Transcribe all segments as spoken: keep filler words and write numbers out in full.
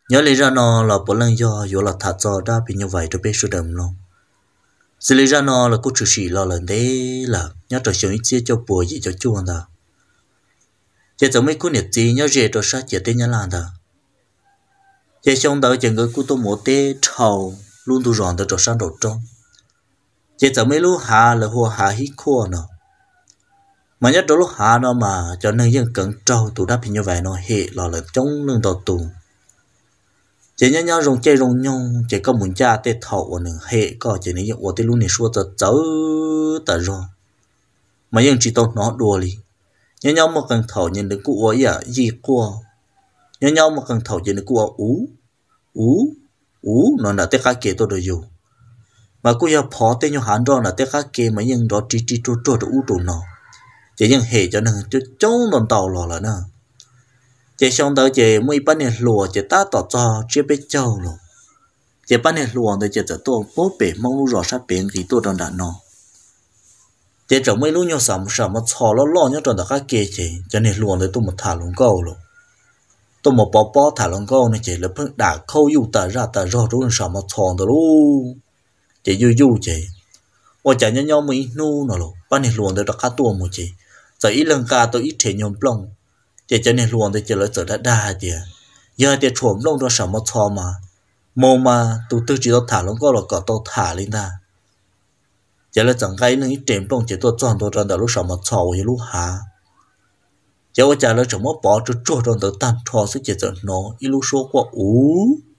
nhớ lấy ra nó là bốn lần do do là thả cho đã bị như vậy rồi biết số đầm luôn xử lý ra nó là cô chủ sĩ lo lần đấy là nhớ trở xuống chia cho bùa gì cho chuông đó chỉ giống mấy cô nhiệt gì nhớ về rồi sát chỉ tên nhớ làm đó chỉ xong đó chẳng có cô tôi một tê trầu luôn tôi ròn tới rồi sang đầu trong chỉ giống mấy lúc hà là hoa hà hít khô nó mà nhớ đó lúc hà nó mà cho nên dân cẩn trâu tụ đáp như vậy nó hệ là là chống lưng đầu tù chỉ nhớ nhớ rong chơi rong nhung chỉ có muốn cha tê thầu ở nửa hệ có chỉ nên ở tê luôn này xua tớ chớ tớ rồi mà dân chỉ tao nó đùa đi nhớ nhớ một cần thầu nhìn được cụ ấy à gì qua nhớ nhớ một cần thầu nhìn được cụ ở ú ú ú nó là tê cá kê tôi được dù mà cụ giờ phó tê nhau hán đó là tê cá kê mà dân đó chỉ chỉ trôi trôi được ú đồ nó chỉ dân hệ cho nên chứ chống đòn tàu lò là nè chỉ xong tới chỉ mấy bán này lùa chỉ ta tỏ cho chưa biết châu rồi chỉ bán này lùa thì chỉ tôi bố bể mong lu rõ sát biển thì tôi đang đạn nó chỉ trong mấy lúc nhau sắm sắm mà thò lo lo nhau trong đó các kia chỉ cho nên lùa thì tôi một thả lông câu rồi tôi một bó bó thả lông câu này chỉ là phân đã khâu yêu ta ra ta rõ rồi sắm mà thò rồi luôn chỉ du du chỉ và chả nhau nhau mấy nu nó rồi bán này lùa thì đó cá tua một chỉ giờ ít lần cả tôi ít thể nhom plong chỉ cho nên luôn thì chỉ lấy giờ đã đa chứ giờ thì chuồn lông đó sắm một thò mà mồ mà tụi tôi chỉ có thả lông có là có tôi thả lên ta chỉ là chẳng cái nên ít trem lông chỉ tôi chọn tôi chọn được lúc sắm một thò với lúc hạ chỉ có trả lời chỉ một bỏ cho chua chọn được tan thò sẽ chỉ chọn nó ít lúc số qua ú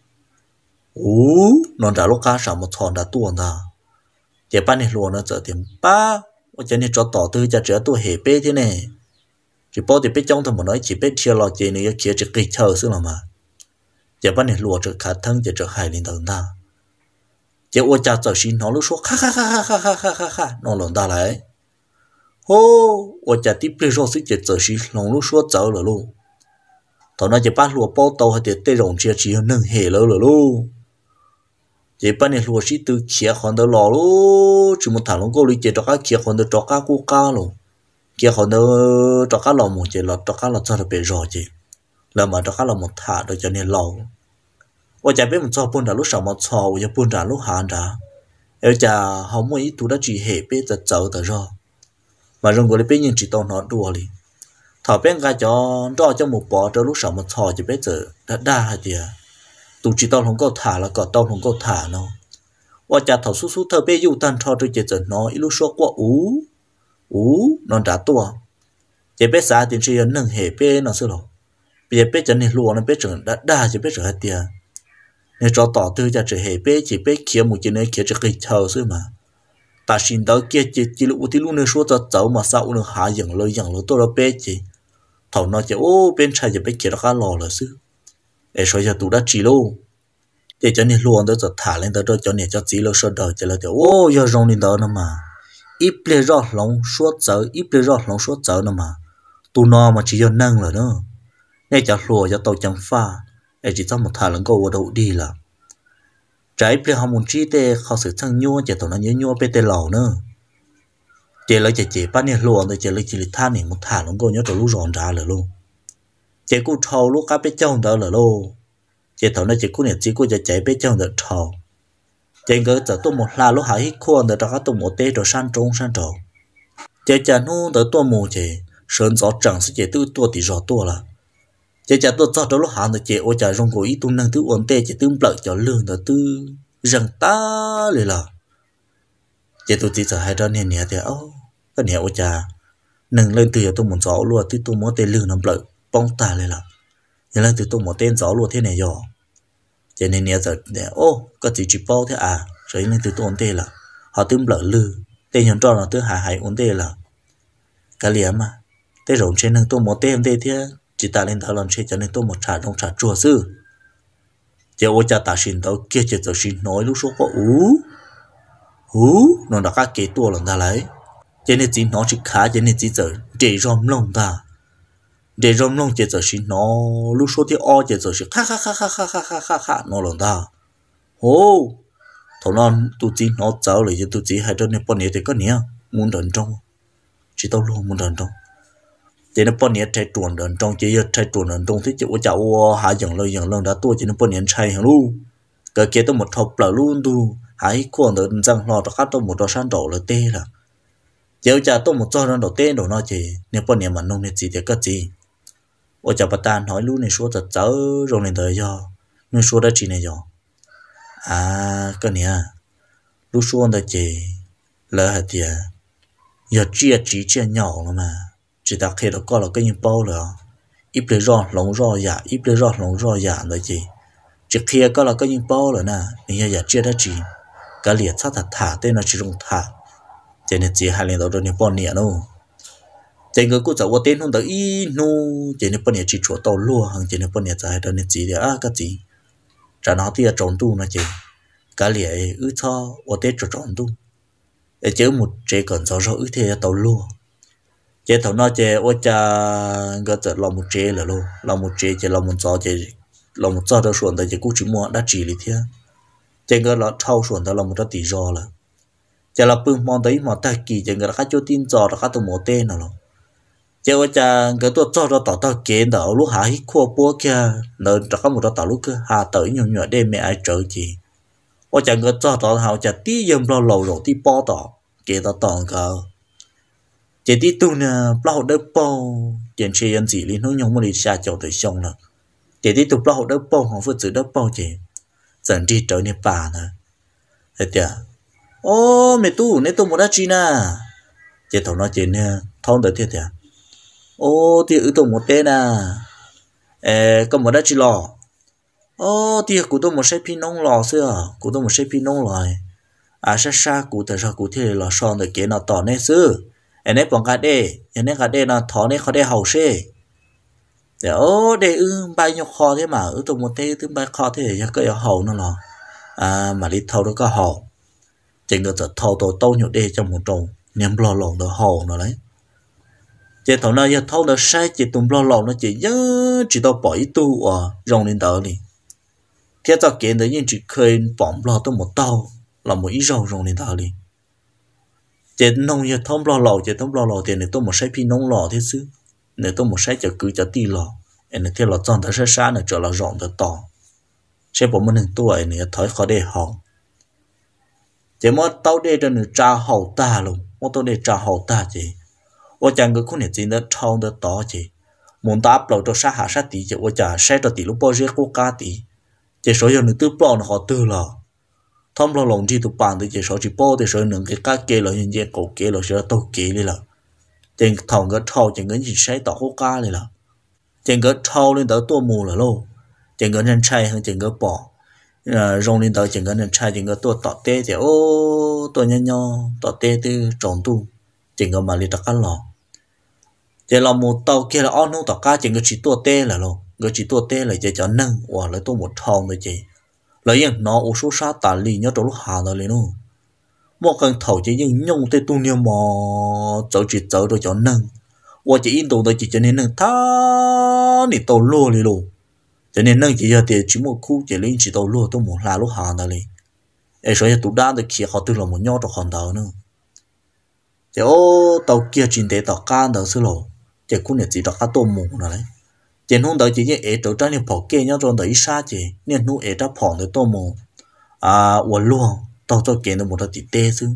ú nó đã lúc cá sắm một thò đã tuôn ta chỉ ban này luôn nó trở thành ba cho nên cho tỏ tư cho trẻ tôi hệ bê thế này chỉ bao thì biết trong thằng mà nói chỉ biết chia lo chỉ này kia chỉ kịch chờ xưa mà giờ bắt này lùa trở khá thân chỉ trở hài lên tầng ta giờ ôi cha giờ xin nó lúc số ha ha ha ha ha ha ha ha nó lộn ta lại hô ôi cha tiếp lên rồi sức chỉ giờ xin nó lúc số giờ rồi luôn thằng nó chỉ bắt lùa bao tàu hay để tê rồng chia chỉ nâng hệ lớn rồi luôn chỉ bắt này lùa sĩ từ kia còn đâu lò luôn chỉ một thằng nó có lý chỉ cho các kia còn đâu cho các cô cá luôn kia còn đâu cho các lò một chỉ là cho các lò cho được bể rồi chỉ là mà cho các lò một thả được cho nên lò và chả biết một cho buôn đã lúc sau một sò và buôn đã lúc hạn đã em chả không muốn ít tu đã chỉ hệ biếtจะ走的rồi mà rong gọi biết nhưng chỉ tao nói đùa đi thọ bên cái cho cho cho một bò cho lúc sau một sò chỉ biết giờ đã đa hay gì tụ chỉ tao không có thả là có tao không có thả nó và chả thọ số số thợ bé yêu tan thọ tôi chỉ giờ nói lúc số quá ú ú nó đã tua chỉ biết sao thì chỉ nâng hệ bé nó xưa rồi bây giờ biết cho nên luôn nó biết rằng đã đa chỉ biết rồi hết tiền nên cho tỏ tư cho chỉ hệ bé chỉ biết kia một chuyện này kia chỉ cái chờ xưa mà ta xin tới kia chỉ chỉ lúc thì lúc này số cho cháu mà sao nó hạ dần lời dần lời tôi là bé chỉ thầu nó chỉ ô bên trái chỉ biết kia nó khá lò là xưa để số cho tụ đã chỉ luôn để cho nên luôn đó giờ thả lên đó cho nên cho chỉ lo sơ đời chỉ là kiểu ô giờ rong lên đó nữa mà ít lê rót lòng suốt giờ ít lê rót lòng suốt giờ nữa mà tụ nó mà chỉ cho nâng rồi nữa nên cho lùa cho tàu chẳng pha để chỉ trong một thả lần câu ở đâu đi là trái bia họ muốn chi tê họ sự thăng nhua chỉ tàu nó nhớ nhua bê tê lẩu nữa chỉ lấy chỉ chỉ bắt nhiêu lùa rồi chỉ lấy chỉ tha này một thả lần câu nhớ tàu lú ròn ra rồi luôn chỉ cú trâu lúc cá bê trong đó là luôn chỉ tàu nó chỉ cú này chỉ cú chỉ chạy bê trong đó trâu chỉ cái giờ tôi một là lúc hải khuôn rồi đó tôi một tê rồi san trống san trâu chỉ chả nu tới tôi một chỉ sơn gió chẳng sẽ chỉ tự tôi thì gió tôi là chỉ chả tôi cho đó lúc hàng rồi chỉ ôi chả rong cổ ý tôi năng thứ ổn tê chỉ tương lợi cho lương đó tư rằng taเลยlà chỉ tôi chỉ sợ hai đứa này nè thì ô cái nè ôi chả nâng lên từ tôi muốn gió luôn từ tôi muốn tê lương nằm lợi bong taเลยlà nhưng lên từ tôi muốn tên gió luôn thế này rồi cho nên nè giờ nè ô có chỉ chỉ bao thế à rồi lên từ tôi ổn tê là họ tương lợi lương tên nhận cho nó thứ hai hai ổn tê là cái liếm mà tê rộng trên nâng tôi muốn tên tê thế chỉ ta lên thảo luận chơi cho nên tôi một trà trong trà chùa sư chỉ ôi cha ta xin tao kia chỉ tao xin nói lúc số có ú ú nó đã các kế tua lần ta lấy cho nên chỉ nó chỉ khá cho nên chỉ giờ để rом lông ta để rom lông chỉ giờ xin nó lúc số thì o chỉ giờ xin ha ha ha ha ha ha ha ha ha nó lần ta ô thằng non tụi chỉ nó cháu lại cho tụi chỉ hai đứa này bọn này thì có nhỉ muốn đần trong chỉ tao luôn muốn đần trong chỉ nó bao nhiêu trái chuồn đờn trong chỉ trái chuồn đờn trong thế chịu cháu hạ dần lời dần lần đã tua chỉ nó bao nhiêu trái hàng luôn cái kia tôi một thọc lở luôn tu hãy cuồng đờn răng lò cho khác tôi một đôi san đổ là tê là chiếu cha tôi một cho nó đầu tê đổ nó chỉ nếu bao nhiêu mà nông nên gì thì cái gì ôi cha bà ta nói luôn này số thật chớ rồi nên tới do nên số đã chỉ này do à cái này à lúc số anh ta chỉ lỡ hạt tiền giờ chia chỉ chia nhỏ了嘛chỉ ta khi đó coi là cái những bao rồi ít lấy rõ lỏng rõ giả ít lấy rõ lỏng rõ giả rồi chị chỉ khi có là cái những bao rồi nè nên giờ chia đã chỉ cái liệt sát thật thả tên nó chỉ dùng thả cho nên chỉ hai lần đó rồi nên bao nhiêu đâu chỉ người cũng cháu tên không tới ít nu chỉ nên bao nhiêu chỉ chỗ tàu lúa hàng chỉ nên bao nhiêu trái đó nên chỉ để à cái gì trả nó thì trộn tu nó chỉ cái liệt ứ cho ở tết cho trộn tu để chứ một chế còn gió rõ ứ thế tàu lúa chế thầu nó chế ôi cha cái chợ lòng một chế là luôn lòng một chế chế lòng một gió chế lòng một gió đó xuồng tại chế cũng chỉ mua đã chỉ lý thế chế cái nó thâu xuồng tại lòng một đó tỷ do là chế là bưng món đấy mà ta kỳ chế người khác cho tin gió là khác từ một tên nào rồi chế ôi cha cái tôi cho đó tao tao kiến đó lúc hái khua búa kia nơi đó có một đó tao lúc kia hà tới nhiều nhỏ đêm mẹ ai trở chị ôi cha cái cho đó hào cha tí dầm lo lầu rồi tí bó tỏ kia tao tòn cờ chỉ tí tu nè bao đỡ bao tiền chơi ăn gì liên nó nhung mà đi xa chỗ tới xong là chỉ tí tu bao đỡ bao họ vừa giữ đỡ bao chị dần đi trở nên bà nè thế tiệt ô mẹ tu nè tu một đá chi nè chỉ thằng nó chỉ nè thong tới thế tiệt ô thì ư tu một tên nè ê có một đá chi lò ô thì cụ tôi một xe pin nông lò xưa cụ tôi một xe pin nông lò à xa xa cụ tại sao cụ thế là son để kế nào tỏ nè xưa anh ấy bằng cái đê anh ấy cái đê là thọ nàyเขาได้ hậu xe để ô để ư bay nhau kho thế mà ư tụng một thế thứ bay kho thế thì cái hậu nó là à mà đi thâu đó có hậu chính là thâu tổ tâu nhậu đê trong một trồng niềm lo lỏng đó hậu nó đấy chỉ thằng nào giờ thâu đó sai chỉ tụng lo lỏng nó chỉ nhớ chỉ tao bỏ ít tu à rong lên tờ đi thế cho kiện đấy nhưng chỉ khơi bỏng lo tôi một tàu là một ít rau rong lên tờ đi chỉ nông nghiệp thông lo lò chỉ thông lo lò thì này tôi một sai pin nông lò thế chứ này tôi một sai cho cứ cho ti lò này thế là chọn tới sai sai này trở là rộng tới to sẽ bỏ mình tuổi này thói khó để họ chỉ mỗi tao để cho người cha hậu ta luôn mỗi tao để cha hậu ta chỉ ô chẳng cái con này chỉ nó trâu nó to chỉ muốn ta áp lầu cho sát hạ sát tí chỉ ô chả sai cho tí lúc bao giờ cố cá tí chỉ số giờ người tư bao nó họ tư lò thông lo lòng chi tụ bàn thì chỉ số chỉ bao thì số những cái cá kê là những cái cổ kê là số tàu kê đi là trên thòng cái thau trên cái gì sai tàu hô cá đi là trên cái thau lên tới tua mù là lô trên cái nhân trai hơn trên cái bò rong lên tới trên cái nhân trai trên cái tua tọt tê thì ô tua nhân nho tọt tê từ tròn tu trên cái mà đi đặt cá lò trên là một tàu kia là on nô tọt cá trên cái chỉ tua tê là lô cái chỉ tua tê là chỉ cho nâng hoặc là tua một thòng thôi chị lấy những nó ô số sát tàn lì nhớ trong lúc hà rồi lên luôn một cần thầu chỉ những nhung tê tu niệm mò cháu chỉ cháu rồi cho nâng và chỉ in tàu tới chỉ cho nên nâng thá đi tàu lúa liền luôn cho nên nâng chỉ giờ thì chỉ một khu chỉ lên chỉ tàu lúa tôi muốn là lúc hà rồi liền ấy số tụ đa được khi họ tự là một nhau trong hòn đảo nữa thì ô tàu kia chuyển tới tàu can đảo xưa lộ chỉ cũng là chỉ tàu cá tôm mù rồi đấy trên hôm đó chỉ như ấy tàu trái niệm bỏ kê nhau rồi tới xa chỉ nên nu ấy đã phỏng tới tôm mù à uốn luôn tàu cho kê nó một đợt tê chứ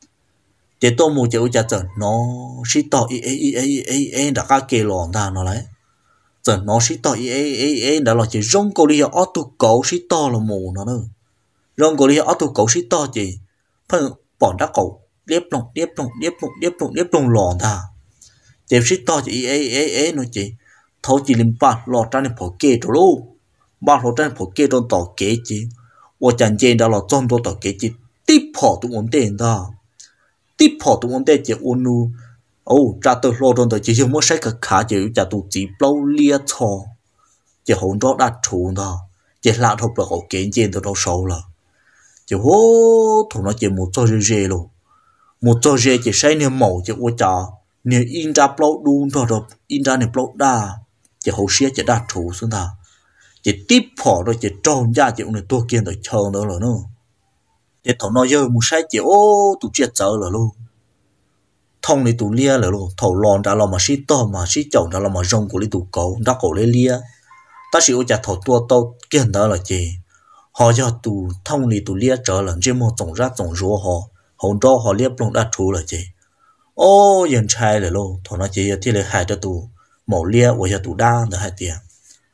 chỉ tôm mù chỉ ôi chả chở nó xí tàu ấy ấy ấy ấy ấy đã cá kê lòn ta nó lấy chở nó xí tàu ấy ấy ấy ấy đã là chỉ rong câu đi ở tụ cẩu xí to là mù nó nữa rong câu đi ở tụ cẩu xí to chỉ phân bỏ đá cẩu điếp lồng điếp lồng điếp lồng điếp lồng điếp lồng lòn ta chỉ xí to chỉ ấy ấy ấy nó chỉ thấu chỉ lim ba lọt ra nên phổ kê rồi luôn ba lọt ra nên phổ kê trong tàu kế chứ và chẳng chê đã là trong tàu tàu kế chứ tiếp phổ tụng ổn tiền ta tiếp phổ tụng ổn tiền chỉ ôn nu ô ra từ lọt trong tàu chỉ dùng mỗi sách cả khá chỉ trả tụ chỉ bao lia cho chỉ hỗn đó đặt chủ ta chỉ lạ thuộc là họ kế trên từ đâu sâu là chỉ hô thủ nó chỉ một cho dê luôn một cho dê chỉ xây niềm màu chỉ ô trà niềm in ra bao đun rồi rồi in ra niềm bao đa chỉ hậu xía chỉ đạt thủ xuống ta chỉ tiếp phỏ rồi chỉ tròn ra chỉ ông này tua kia rồi chờ nữa rồi nó chỉ thằng nó giờ một sai chỉ ô tụ chết sợ rồi luôn thông đi tụ lia rồi luôn thầu lòn đã làm mà xí to mà xí chồng đã làm mà rong của đi tụ cổ đã cổ lấy lia ta chỉ ôi chả thầu tua tao kiên đó là gì họ cho tụ thông đi tụ lia trở lần trên một tổng ra tổng rùa họ hồn đó họ liếp luôn đã trú là gì ô yên trai rồi luôn thằng nó chỉ thì lại hại cho tụ mổ lia ôi cho tụ đa được hai tiền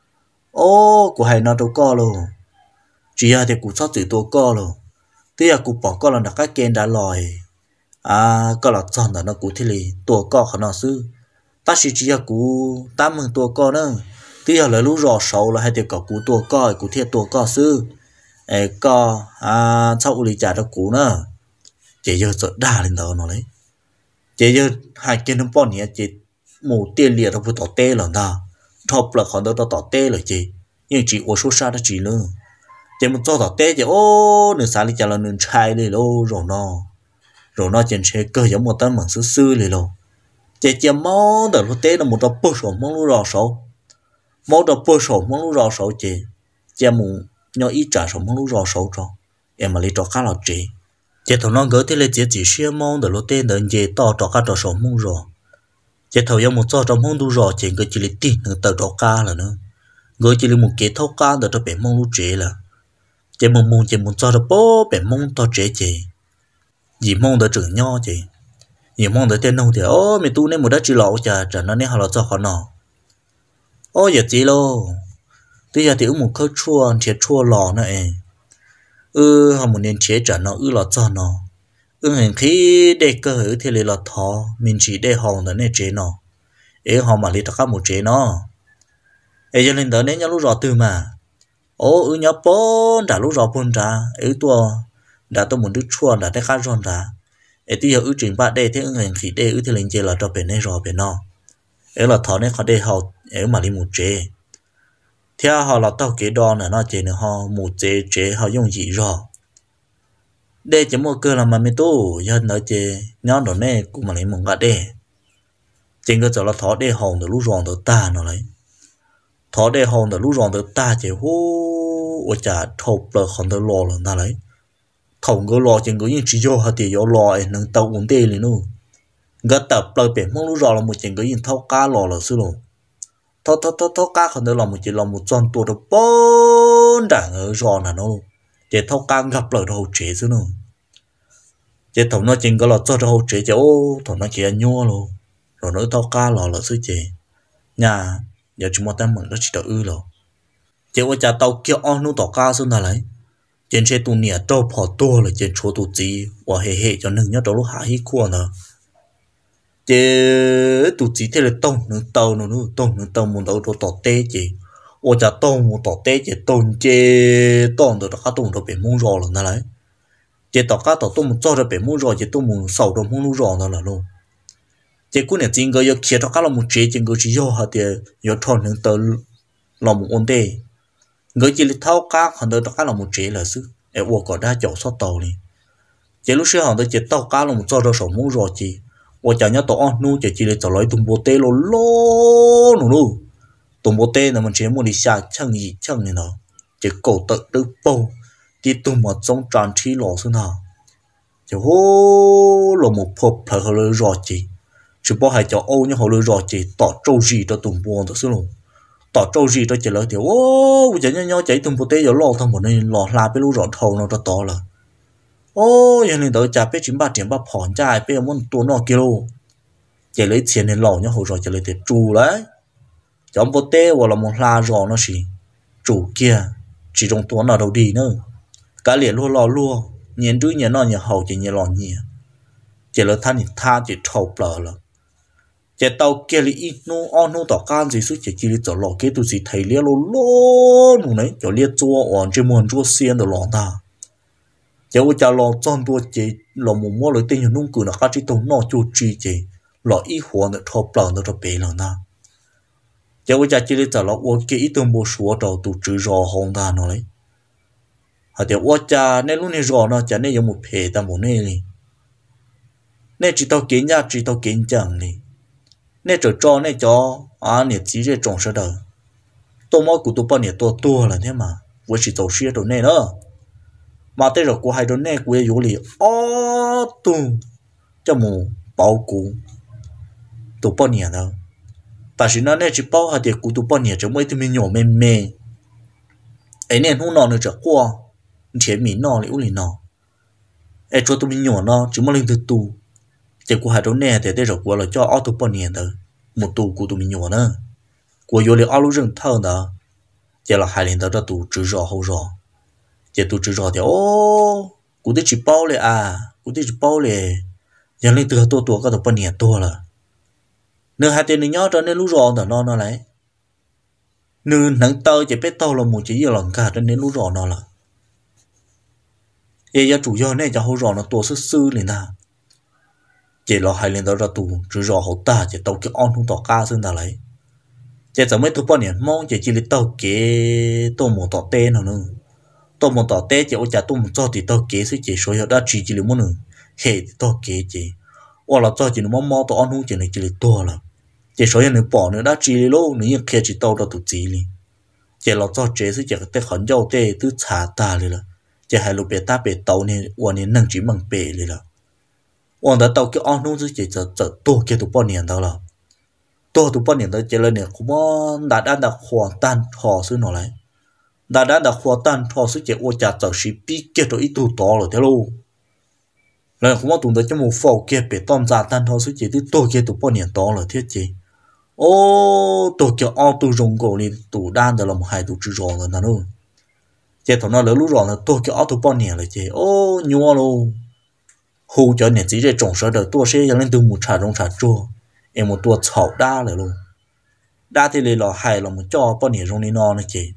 ô của hai nó đâu có luôn chỉ là thì cụ sót từ tua co luôn tuy là cụ bỏ co là đặt cái kênh đã lòi à có là chọn là nó cụ thì lì tua co khả năng sư ta chỉ chỉ là cụ tám mươi tua co nữa tuy là lũ rò sầu là hai tiền có cụ tua co cụ thiệt tua co sư ấy co à sau lì trả cho cụ nữa chỉ giờ sợ đà lên đó nó đấy chỉ giờ hai kênh nó bỏ nhẹ chỉ một tiền liệt nó vừa tỏ tê lần ta thọp là còn đâu tỏ tê rồi chị nhưng chỉ ô số xa đó chỉ nữa chỉ một cho tỏ tê chỉ ô nửa sáng đi chả là nửa trai đi lô rồi nó rồi nó trên xe cơ giống một tấm bằng sư sư đi lô chỉ chỉ món đợt lúc tê là một đợt bơ sổ món lú rò sổ món đợt bơ sổ món lú rò sổ chỉ chỉ một nhỏ ít trả sổ món lú rò sổ cho em mà lấy cho khá là chị chỉ thằng nó gửi thế là chỉ chỉ xe món đợt lúc tê đợt gì to cho cả trò sổ món rò chỉ thầu giống một cho trong món lú rò chỉ người chỉ lấy tin người tờ trò ca là nữa người chỉ lấy một cái thâu ca đợt cho bé món lú chế là chỉ mong mong chỉ muốn cho được bố bé mong to chế chế gì mong được trưởng nho chế gì mong được tên nông thì ô mày tu nên một đất chỉ lậu chả chả nó nên họ là cho họ nọ ô giờ gì lô bây giờ thì ứng một khâu chua chế chua lò này ừ họ muốn nên chế chả nó ư là cho nó ừ hình khi để cơ hữu thì là thọ mình chỉ để hòn đó nên chế nó ấy họ mà lấy tất cả một chế nó ấy cho nên đó nên nhau lúc rõ từ mà ô ừ nhớ bốn đã lúc rõ bốn ra ấy tua đã tôi muốn đứt chua đã thấy khá giòn ra ấy tuy giờ ư trình bạn đây thế ứng hình khi đây ư thì lên chế là cho bên này rõ bên nó ấy là thọ nên họ để họ ấy mà đi một chế theo họ là tao kế đo là nó chế nữa họ một chế chế họ dùng gì rõ đây chỉ một cơ là mà mình tu dân đó chế nhóm đó này cũng mà lấy một cái đây trên cơ sở là thọ để hòn được lúc giòn được ta nó lấy thọ để hòn được lúc giòn được ta chế hú ở chả thộp là còn được lò là ta lấy thòng cái lò trên cái những chỉ do hạt tiền do lò ấy nâng tàu cũng tê liền luôn gắt tập là biển mong lúc giòn là một trên cái những thau cá lò là xứ luôn thau thau thau thau cá còn được là một chỉ là một tròn tua được bốn đảng ở giòn là nó luôn chế thau cá gặp lại đầu chế xứ luôn chế thòng nó trên cái lò cho đầu chế chế ô thòng nó chỉ là nhua luôn rồi nó thau cá lò là xứ chế nhà giờ chúng ta mừng nó chỉ được ư rồi chế ở nhà tàu kia on nó tàu cá xuống là lấy trên xe tụ nhẹ trâu phò tua là trên chỗ tụ gì và hệ hệ cho nên nhớ đâu lúc hạ hí cua nữa chế tụ gì thế là tông nữa tàu nữa nữa tông nữa tàu muốn đâu đâu tàu tê chị ở nhà tàu muốn tàu tê chị tông chế tông được các tông được bị mua rò là lấy chế tàu cá tàu tông muốn cho được bị mua rò chế tông muốn sầu được mua rò nó là luôn chế cũng là chính cái yêu kia tàu cá là một chế chính cái chỉ do hạt tiền yêu thon nữa tàu là một ổn đề người chỉ thao cá họ đỡ cá là một chế là sức để uổng có đa chỗ sót tàu này chế lúc xưa họ đỡ chế tàu cá là một cho ra sổ mũ rồi chị uổng chẳng nhớ tàu nu chỉ chỉ để tàu lấy tung bồ tê lô lô nụ nụ tung bồ tê là mình chế mua đi xa chân gì chân này nó chế cổ tự tự bầu đi tung một trong tràn trí lò xuống nào chế hô là một phộp thật họ lấy rồi chị chỉ bỏ hai cháu ô nhưng họ lấy rồi chị tỏ trâu gì cho tung bồ được xuống luôn tỏ trâu gì tôi chỉ lời thì ô bây giờ nhau nhau chạy tung bồ tê giờ lo thằng một này lò la bên lú rọn thầu nó to to là ô giờ này tới trả bé chín ba tiền ba phòn trai bé muốn tua nó kilo chỉ lấy tiền này lò nhau hồi rồi chỉ lấy tiền chủ đấy chọn bồ tê hoặc là một la rò nó xí chủ kia chỉ trong tua nào đâu đi nữa cả liền luôn lò luôn nhìn đứa nhìn nó nhìn hậu chỉ nhìn lò nhìn chỉ lấy than thì tha chỉ thầu bờ là chế tàu kia li ít nu on nu tỏ can gì suốt chỉ chỉ li cho lò kia tu gì thầy lia lô lô nu này cho lia chua on chỉ muốn chua xiên được lò ta chế u cha lò chọn tua chế lò một mua lấy tiền nung cử nó khác chỉ tàu nọ chua chi chế lò ít hoa được thọ bờ nó được bể lò ta chế u cha chỉ li cho lò u kia ít tôm bò sủa đầu tu chữ rò hồng ta nó đấy hả thì u cha nên lúc này rò nó chả nên dùng một phe ta một này này nên chỉ tàu kiến nha chỉ tàu kiến chẳng này nên trở cho nên cho à nhiệt chỉ để trồng sơ đời tôi mỗi cụ tôi bao nhiêu tôi tua là thế mà với chỉ tàu xe đồ này nữa mà tới rồi của hai đồ này của yếu lý ó tu cho mù bao cú tụ bao nhiêu đâu bà chỉ nói này chỉ bao hạt tiền cú tụ bao nhiêu cho mấy tụi mình nhỏ mê mê ấy nên không nọ nữa trở qua chế mì nọ lại uli nọ ấy cho tụi mình nhỏ nó chỉ muốn lên từ tù chỉ của hai đứa nè thì đây rồi của là cho ở tụ bao nhiêu đâu một tù của tụi mình nhỏ nữa của vô liền ở lúc rừng thơ đó chỉ là hai lần đó cho tụ chữ rõ hậu rõ chỉ tụ chữ rõ thì ô của tôi chỉ baoเลยà của tôi chỉ baoเลยยังlên từตัวตัวก็ตัวปนเนี่ยตัวละเนื้อหาเต็นเนื้อcho nên lú rò nó nó lạiเนื้อหนังเตยจะเป็นเตาละหมูจะยี่หลังกาcho nên lú rò nó là ê ya chủ yếu này cho hậu rò nóตัวซื่อๆเลยนะchỉ là hai lần đó ra tù chữ rò hậu ta chỉ tàu cái on không tỏ ca xương ta lấy chỉ giờ mấy tụ ponเนี่ยมองchỉ chỉ là tàu kế tàu một tỏ tên nó nữa tàu một tỏ tên chỉ ở nhà tàu một cho thì tàu kế sẽ chỉ số hiệu đã chỉ chỉ là muốn nữa hệ tàu kế chỉ hoặc là cho chỉ nó mò tàu on không chỉ này chỉ là to là chỉ số hiệu nó bỏ nữa đã chỉ luôn nữa khi chỉ tàu đó tụ chỉ đi chỉ là cho chế sẽ chỉ cái khẩn dâu tê tứ trả taเลยlà chỉ hai lục bể ta bể tàu này hoặc này nâng chỉ bằng bểเลยlà hoặc là tàu cái on không sẽ chỉ giờ giờ to cái tụ ponเนี่ยđó là tôi tụ bao nhiêu tới chơi lên nè cũng đã đã đã hòa tan thọ xứ nó lại đã đã đã hòa tan thọ xứ chơi ô chả chờ sĩ bí kia rồi ít tụ to rồi thế luôn là cũng tụ tới trong một phao kia bị tóm ra tan thọ xứ chơi thì tôi kia tụ bao nhiêu to rồi thế chứ ô tôi kia ao tụ rồng cổ liền tụ đan được là một hai tụ chữ rồng rồi nè luôn chơi thằng nó lớn lúc rồi là tôi kia ao tụ bao nhiêu rồi chơi ô nhua luôn hù cho nè chỉ để trồng sơ đời tôi sẽ lên từ một trà rong trà chua em một tua chậu đaเลยluôn đa thì là hay là một cho bao nhiêu trong đi non này chị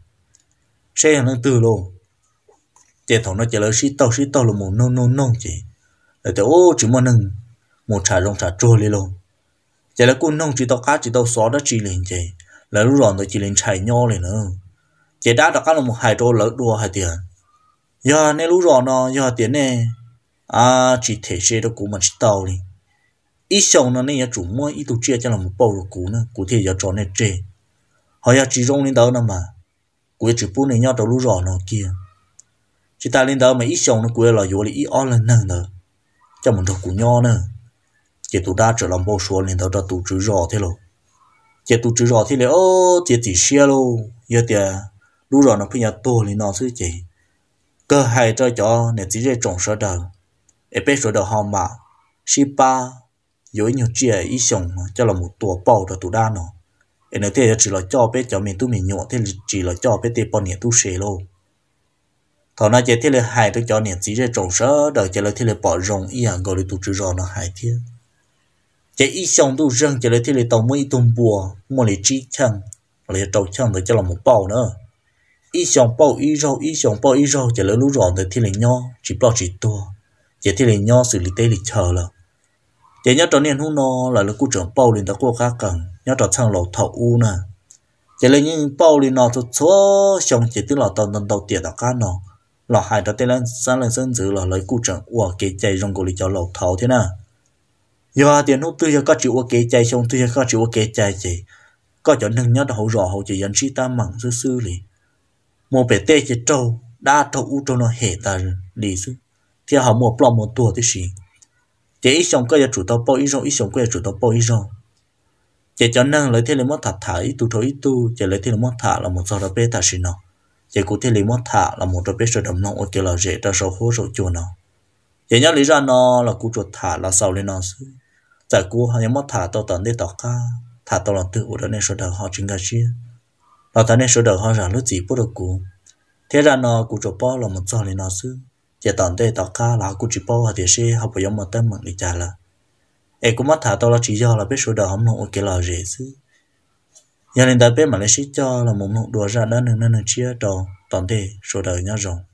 xe nó từ luôn chị thằng nó chỉ là xí tàu xí tàu là một nông nông nông chị là thì ô chỉ muốn nâng một trà rong trà trôi luôn chỉ là con nông chỉ tàu cá chỉ tàu xóa đó chỉ liền chị là lúc rồi nó chỉ liền chạy nho liền nữa chị đã đặt cá là một hai trôi lỡ đua hai tiền giờ nên lúc rồi nó giờ tiền này à chỉ thể xe đó cũng mà chỉ tàu đi ít xong nó nên chủ mua ít tu chia cho là một bầu rồi cũ nữa cụ thể giờ tròn này trề họ giờ chỉ rong lên đó nữa mà cụ chỉ bún này nhau đầu lú rò nó kia chỉ ta lên đó mà ít xong nó cụ là vô là ít on lên nâng nữa cho mình thuộc cụ nho nữa chỉ tu đa trở làm bầu số lên đó cho tu chữ rò thế rồi chỉ tu chữ rò thế là ô chỉ chỉ xe luôn giờ thì lú rò nó phải nhà to lên nó chứ chỉ cơ hay cho cho để chỉ để trồng sữa đầu để bé sữa đầu họ mà si ba dối nhiều chia ý xong cho là một tua bao cho tụ đa nó em nói thế chỉ là cho bé cho mình tu mình nhọ thế chỉ là cho bé tê bao nhiêu tu sẻ luôn thằng nào chỉ thế là hai đứa cho niệm chỉ để trồng sớ đời chỉ là thế là bỏ rong ý hàng gọi là tụ chữ rò nó hai thế chỉ ý xong tu rong chỉ là thế là tàu mới tôm bùa mua lấy chi chăng lấy trâu chăng để cho là một bao nữa ý xong bao ý rau ý xong bao ý rau chỉ là lú rò để thế là nho chỉ bao chỉ to chỉ thế là nho xử lý tế lịch chờ là chỉ nhớ cho nên hôm nó là lúc cụ trưởng bao lên đó cô khác cần nhớ cho sang lầu thầu u nè chỉ là những bao lên nó cho số xong chỉ tức là tàu tàu tàu tiền đó cá nó là hai đó tên là sáng lên sân dự là lấy cụ trưởng của cái chạy trong cổ lý cho lầu thầu thế nào giờ tiền hôm tư giờ có chịu cái chạy xong tư giờ có chịu cái chạy chỉ có cho nên nhớ hậu rõ hậu chỉ dẫn chi ta mặn sư sư lì một bể tê chỉ trâu đa trâu u trâu nó hệ ta lì sư thì họ một plom một tua thế gì chỉ ít xong cái chủ tàu bao ít rồi ít xong cái chủ tàu bao ít rồi chỉ cho nên lấy thế là mất thả thả ít tu thôi ít tu chỉ lấy thế là mất thả là một số đặc biệt thả xin nó chỉ cụ thể là mất thả là một đặc biệt số đầm nông ở kia là dễ ra số hố số chuột nó chỉ nhớ lý ra nó là cụ chuột thả là sau lên nó giải cụ họ mất thả tàu tận để tàu cá thả tàu là tự ở đây số đầu họ chính là chia là tại nên số đầu họ rằng lúc gì bắt được cụ thế ra nó cụ chuột bao là một số lên nó xứ chỉ tận đây tàu cá là cụ chỉ bao thì sẽ học phải một tên mạng để trả là em cũng mất thả tao là chỉ do là biết số đầu không nộp cái là dễ xứ giờ nên đã biết mà lấy sĩ cho là một nộp đùa ra đó nên nên chia đầu toàn thể số đầu nhau rồi